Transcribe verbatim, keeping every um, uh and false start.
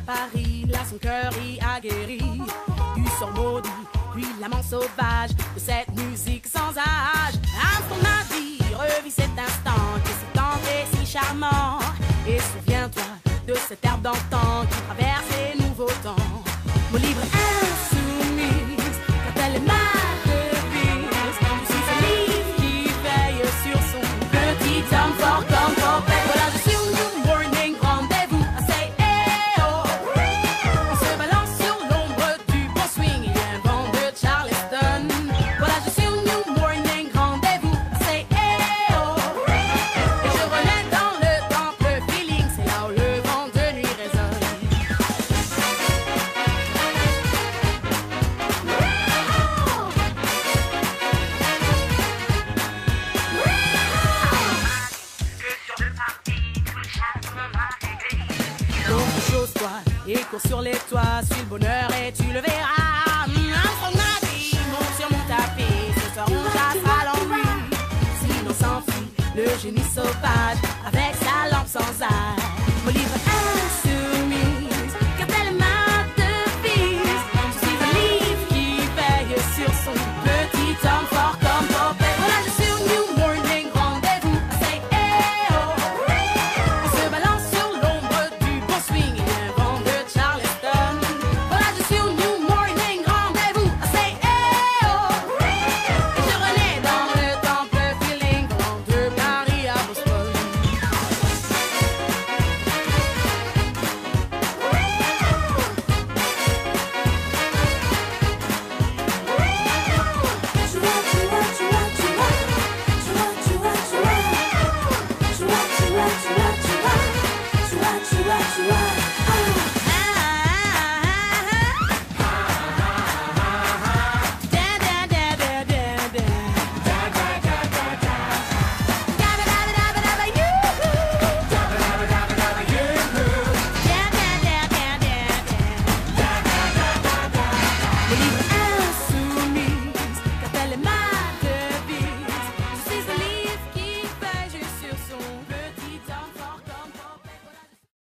Paris, là son cœur y a guéri. Du sort maudit, puis l'amant sauvage de cette musique sans âge. Armstrong m'a dit, revis cet instant, que c'est tant et si charmant. Et souviens-toi de cette herbe d'antan qui traverse les nouveaux temps. Mon livre insoumise, quand elle est mal devise, je suis ce livre qui veille sur son petit homme fort comme tempête. Voilà, je suis au New Morning Rendez-vous, I say hey oh. On se balance sur l'ombre du bon swing et un vent de Charleston. Voilà, je suis au New Morning Rendez-vous, I say hey oh. Et je remets dans le temple feeling, c'est là où le vent de nuit résonne. Donc chose-toi et cours sur les toits, suis le bonheur et tu le verras. Armstrong m'a dit, monte sur mon tapis, ce soir on chassera l'ennui. Sinon s'enfuit le génie sauvage avec sa lampe sans âge. Mon livre